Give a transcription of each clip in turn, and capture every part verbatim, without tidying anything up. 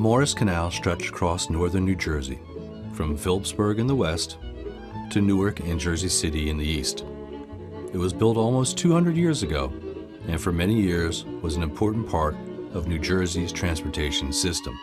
Morris Canal stretched across northern New Jersey, from Phillipsburg in the west to Newark and Jersey City in the east. It was built almost two hundred years ago, and for many years was an important part of New Jersey's transportation system.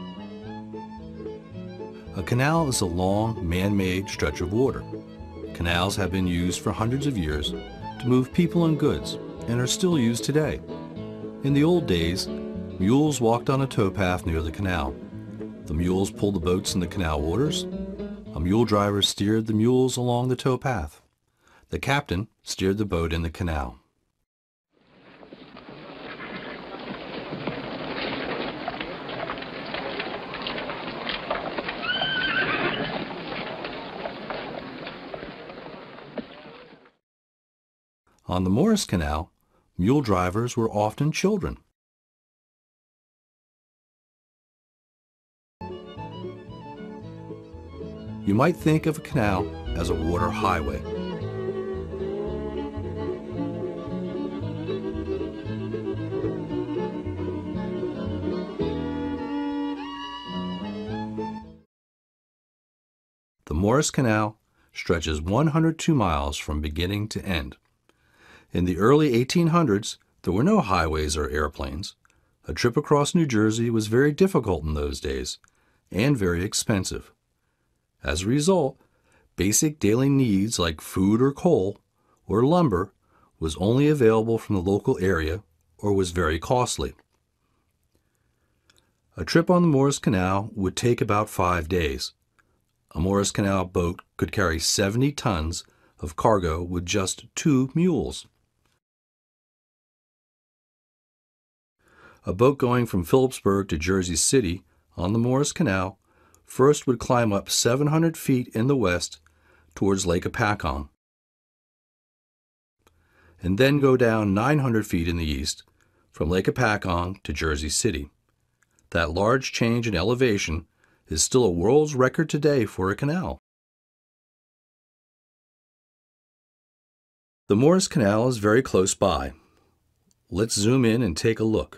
A canal is a long, man-made stretch of water. Canals have been used for hundreds of years to move people and goods, and are still used today. In the old days, mules walked on a towpath near the canal. The mules pulled the boats in the canal waters. A mule driver steered the mules along the towpath. The captain steered the boat in the canal. On the Morris Canal, mule drivers were often children. You might think of a canal as a water highway. The Morris Canal stretches one hundred two miles from beginning to end. In the early eighteen hundreds, there were no highways or airplanes. A trip across New Jersey was very difficult in those days, and very expensive. As a result, basic daily needs like food or coal or lumber was only available from the local area or was very costly. A trip on the Morris Canal would take about five days. A Morris Canal boat could carry seventy tons of cargo with just two mules. A boat going from Phillipsburg to Jersey City on the Morris Canal first would climb up seven hundred feet in the west towards Lake Apacon, and then go down nine hundred feet in the east from Lake Apacon to Jersey City. That large change in elevation is still a world's record today for a canal. The Morris Canal is very close by. Let's zoom in and take a look.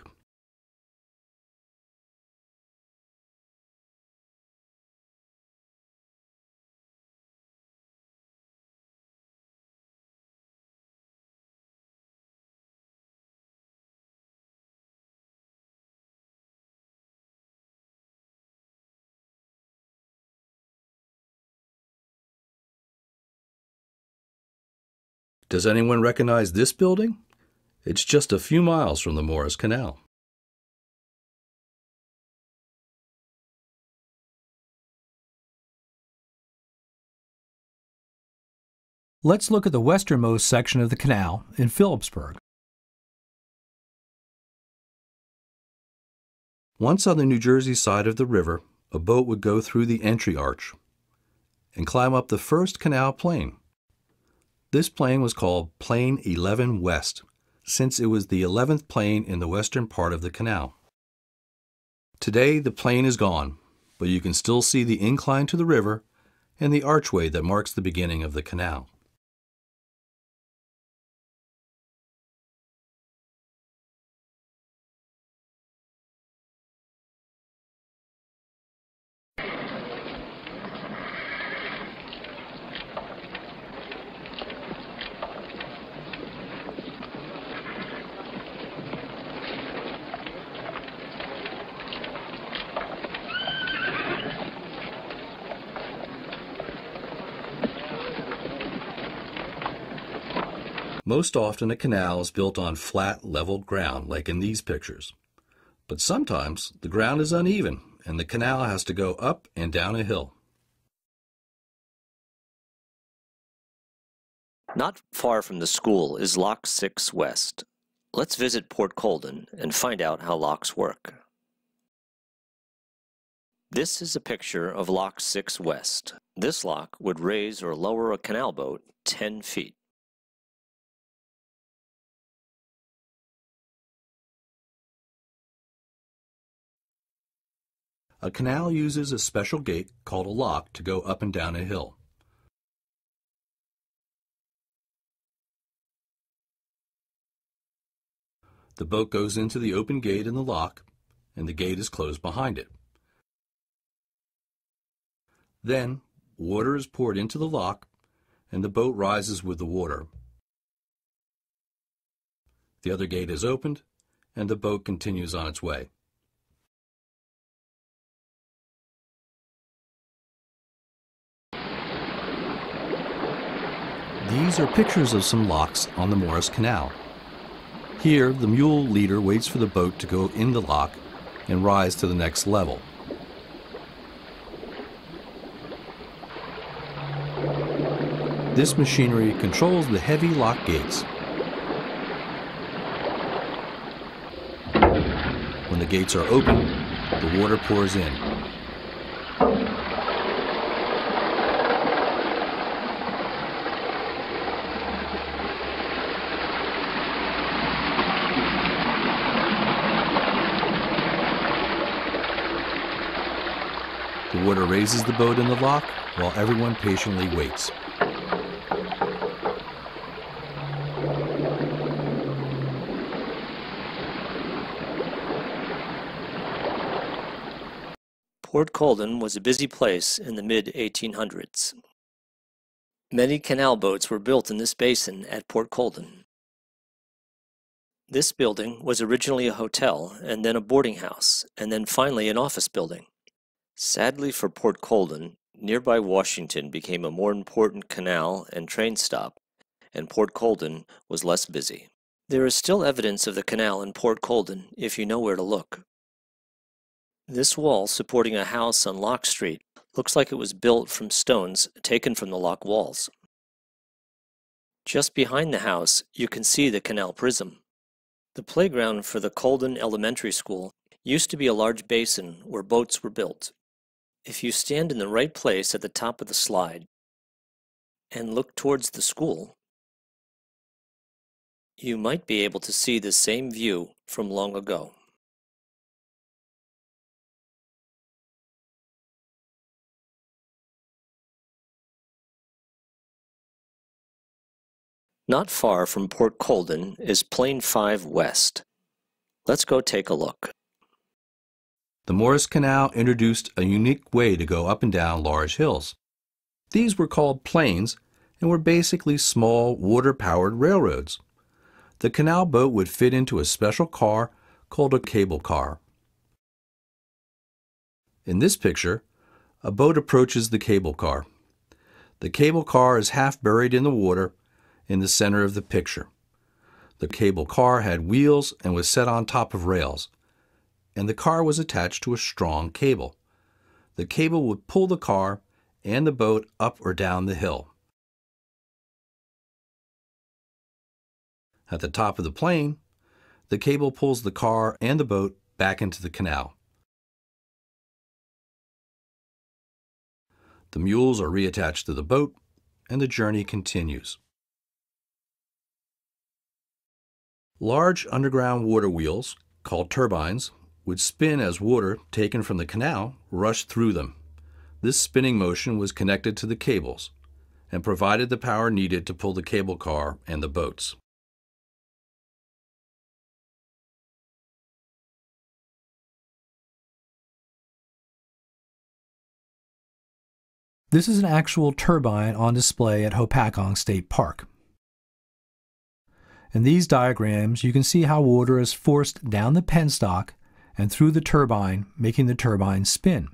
Does anyone recognize this building? It's just a few miles from the Morris Canal. Let's look at the westernmost section of the canal in Phillipsburg. Once on the New Jersey side of the river, a boat would go through the entry arch and climb up the first canal plane. This plane was called Plane eleven West, since it was the eleventh plane in the western part of the canal. Today the plane is gone, but you can still see the incline to the river and the archway that marks the beginning of the canal. Most often a canal is built on flat, leveled ground, like in these pictures. But sometimes the ground is uneven, and the canal has to go up and down a hill. Not far from the school is Lock six West. Let's visit Port Colden and find out how locks work. This is a picture of Lock six West. This lock would raise or lower a canal boat ten feet. A canal uses a special gate called a lock to go up and down a hill. The boat goes into the open gate in the lock, and the gate is closed behind it. Then, water is poured into the lock, and the boat rises with the water. The other gate is opened, and the boat continues on its way. These are pictures of some locks on the Morris Canal. Here, the mule leader waits for the boat to go in the lock and rise to the next level. This machinery controls the heavy lock gates. When the gates are open, the water pours in. The water raises the boat in the lock while everyone patiently waits. Port Colden was a busy place in the mid eighteen hundreds. Many canal boats were built in this basin at Port Colden. This building was originally a hotel, and then a boarding house, and then finally an office building. Sadly for Port Colden, nearby Washington became a more important canal and train stop, and Port Colden was less busy. There is still evidence of the canal in Port Colden if you know where to look. This wall supporting a house on Lock Street looks like it was built from stones taken from the lock walls. Just behind the house, you can see the canal prism. The playground for the Colden Elementary School used to be a large basin where boats were built. If you stand in the right place at the top of the slide and look towards the school, you might be able to see the same view from long ago. Not far from Port Colden is Plain five West. Let's go take a look. The Morris Canal introduced a unique way to go up and down large hills. These were called plains and were basically small water-powered railroads. The canal boat would fit into a special car called a cable car. In this picture, a boat approaches the cable car. The cable car is half buried in the water in the center of the picture. The cable car had wheels and was set on top of rails, and the car was attached to a strong cable. The cable would pull the car and the boat up or down the hill. At the top of the plane, the cable pulls the car and the boat back into the canal. The mules are reattached to the boat, and the journey continues. Large underground water wheels, called turbines, would spin as water taken from the canal rushed through them. This spinning motion was connected to the cables and provided the power needed to pull the cable car and the boats. This is an actual turbine on display at Hopatcong State Park. In these diagrams, you can see how water is forced down the penstock and through the turbine, making the turbine spin.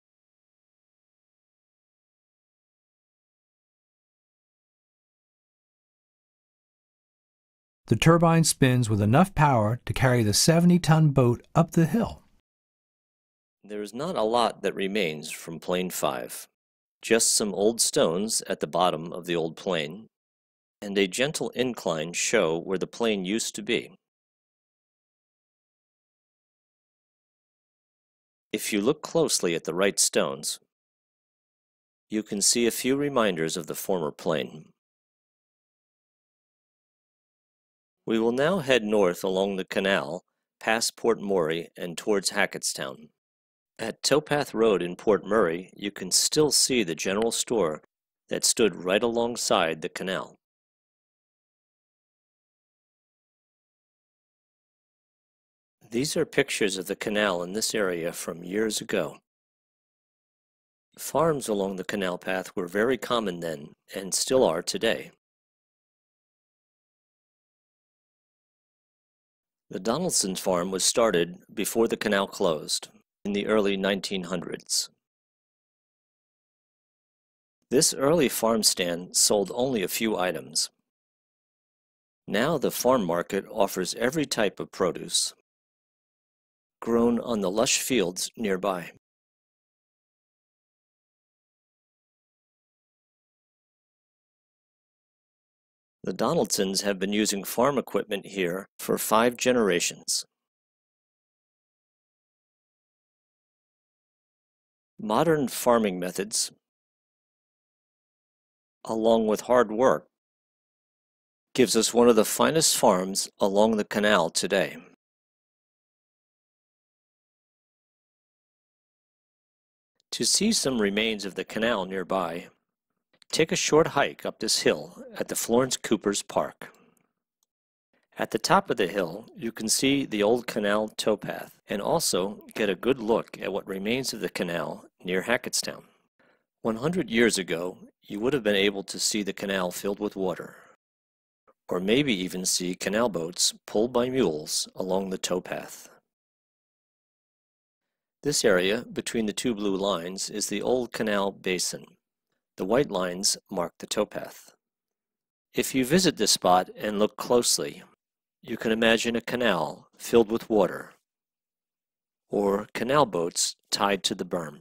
The turbine spins with enough power to carry the seventy ton boat up the hill. There is not a lot that remains from Plain five. Just some old stones at the bottom of the old plane, and a gentle incline show where the plane used to be. If you look closely at the right stones, you can see a few reminders of the former plane. We will now head north along the canal, past Port Murray and towards Hackettstown. At Towpath Road in Port Murray, you can still see the general store that stood right alongside the canal. These are pictures of the canal in this area from years ago. Farms along the canal path were very common then, and still are today. The Donaldson's farm was started before the canal closed, in the early nineteen hundreds. This early farm stand sold only a few items. Now the farm market offers every type of produce, grown on the lush fields nearby. The Donaldsons have been using farm equipment here for five generations. Modern farming methods, along with hard work, gives us one of the finest farms along the canal today. To see some remains of the canal nearby, take a short hike up this hill at the Florence Cooper's Park. At the top of the hill, you can see the old canal towpath and also get a good look at what remains of the canal near Hackettstown. one hundred years ago, you would have been able to see the canal filled with water, or maybe even see canal boats pulled by mules along the towpath. This area between the two blue lines is the old canal basin. The white lines mark the towpath. If you visit this spot and look closely, you can imagine a canal filled with water, or canal boats tied to the berm.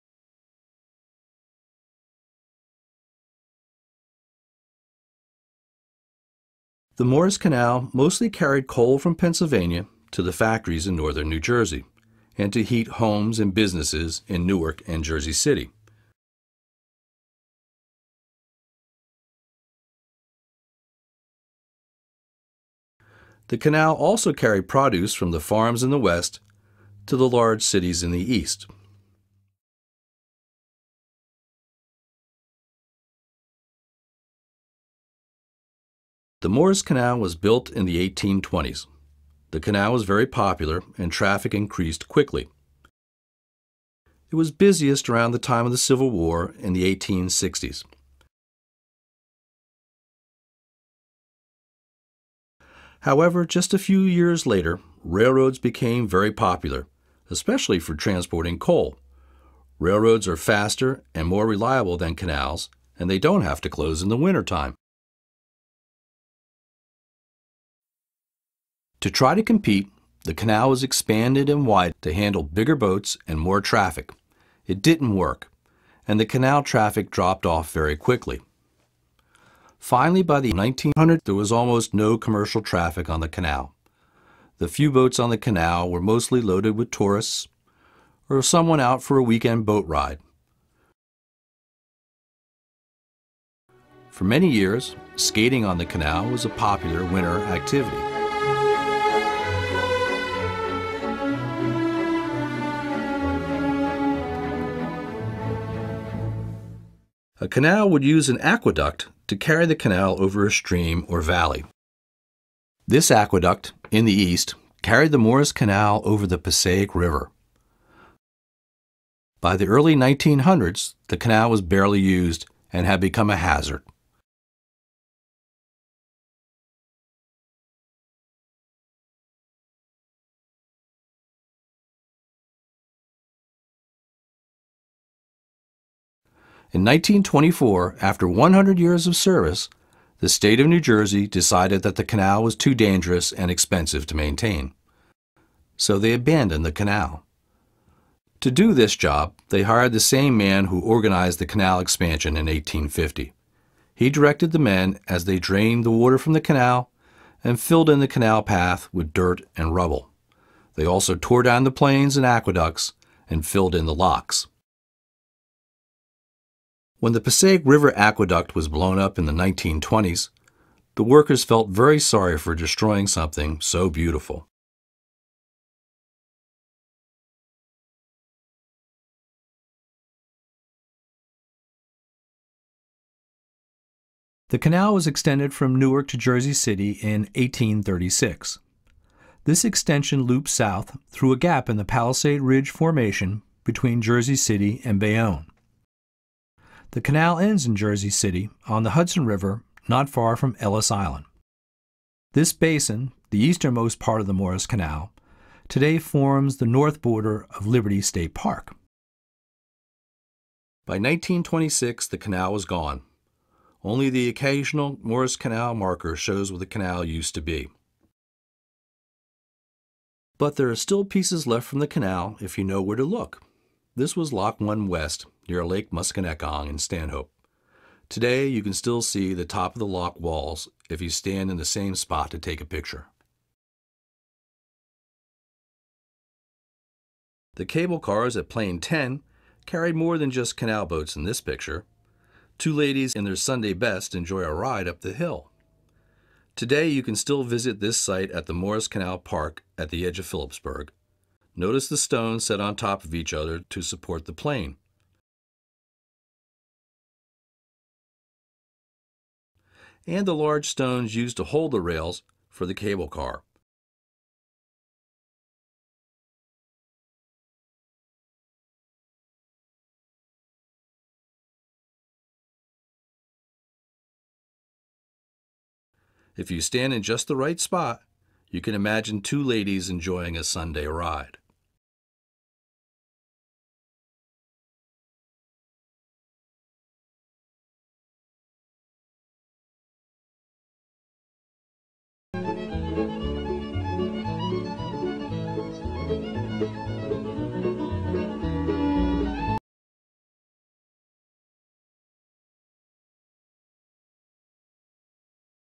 The Morris Canal mostly carried coal from Pennsylvania to the factories in northern New Jersey, and to heat homes and businesses in Newark and Jersey City. The canal also carried produce from the farms in the west to the large cities in the east. The Morris Canal was built in the eighteen twenties. The canal was very popular and traffic increased quickly. It was busiest around the time of the Civil War in the eighteen sixties. However, just a few years later, railroads became very popular, especially for transporting coal. Railroads are faster and more reliable than canals, and they don't have to close in the wintertime. To try to compete, the canal was expanded and widened to handle bigger boats and more traffic. It didn't work, and the canal traffic dropped off very quickly. Finally, by the nineteen hundreds, there was almost no commercial traffic on the canal. The few boats on the canal were mostly loaded with tourists or someone out for a weekend boat ride. For many years, skating on the canal was a popular winter activity. A canal would use an aqueduct to carry the canal over a stream or valley. This aqueduct, in the east, carried the Morris Canal over the Passaic River. By the early nineteen hundreds, the canal was barely used and had become a hazard. In nineteen twenty-four, after one hundred years of service, the state of New Jersey decided that the canal was too dangerous and expensive to maintain. So they abandoned the canal. To do this job, they hired the same man who organized the canal expansion in eighteen fifty. He directed the men as they drained the water from the canal and filled in the canal path with dirt and rubble. They also tore down the plains and aqueducts and filled in the locks. When the Passaic River Aqueduct was blown up in the nineteen twenties, the workers felt very sorry for destroying something so beautiful. The canal was extended from Newark to Jersey City in eighteen thirty-six. This extension looped south through a gap in the Palisade Ridge Formation between Jersey City and Bayonne. The canal ends in Jersey City on the Hudson River, not far from Ellis Island. This basin, the easternmost part of the Morris Canal, today forms the north border of Liberty State Park. By nineteen twenty-six, the canal was gone. Only the occasional Morris Canal marker shows where the canal used to be. But there are still pieces left from the canal if you know where to look. This was Lock one West, near Lake Musconetcong in Stanhope. Today, you can still see the top of the lock walls if you stand in the same spot to take a picture. The cable cars at Plane ten carried more than just canal boats in this picture. Two ladies in their Sunday best enjoy a ride up the hill. Today, you can still visit this site at the Morris Canal Park at the edge of Phillipsburg. Notice the stones set on top of each other to support the plane. And the large stones used to hold the rails for the cable car. If you stand in just the right spot, you can imagine two ladies enjoying a Sunday ride.